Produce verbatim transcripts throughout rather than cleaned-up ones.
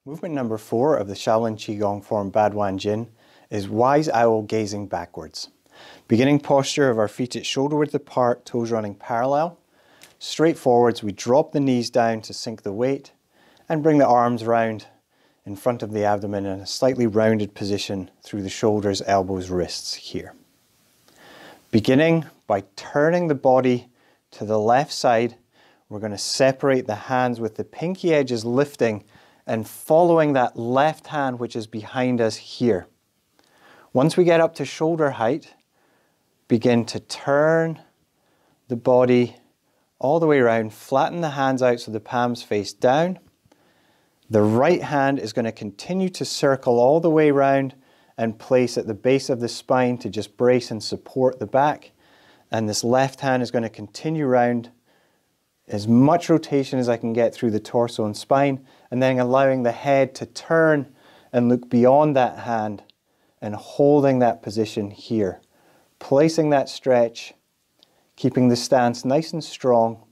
Movement number four of the Shaolin Qigong form Ba Duan Jin is wise owl gazing backwards. Beginning posture of our feet at shoulder width apart, toes running parallel. Straight forwards, we drop the knees down to sink the weight and bring the arms round in front of the abdomen in a slightly rounded position through the shoulders, elbows, wrists here. Beginning by turning the body to the left side, we're going to separate the hands with the pinky edges lifting and following that left hand which is behind us here. Once we get up to shoulder height, begin to turn the body all the way around, flatten the hands out so the palms face down. The right hand is going to continue to circle all the way around and place at the base of the spine to just brace and support the back. And this left hand is going to continue round as much rotation as I can get through the torso and spine, and then allowing the head to turn and look beyond that hand and holding that position here. Placing that stretch, keeping the stance nice and strong.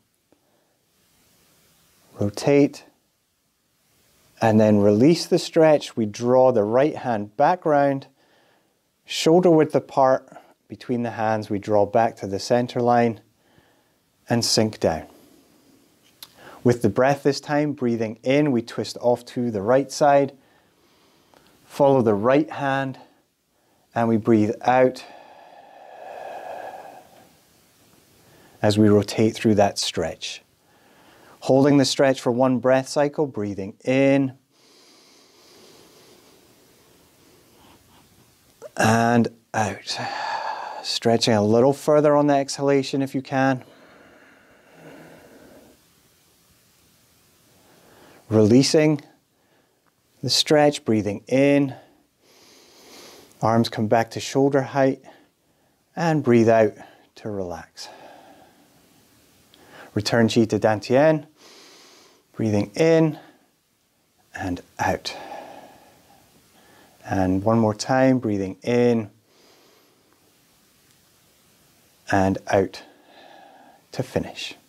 Rotate, and then release the stretch. We draw the right hand back round, shoulder width apart between the hands. We draw back to the center line and sink down. With the breath this time, breathing in, we twist off to the right side, follow the right hand, and we breathe out as we rotate through that stretch. Holding the stretch for one breath cycle, breathing in and out. Stretching a little further on the exhalation if you can. Releasing the stretch, breathing in. Arms come back to shoulder height and breathe out to relax. Return chi to dantian, breathing in and out. And one more time, breathing in and out to finish.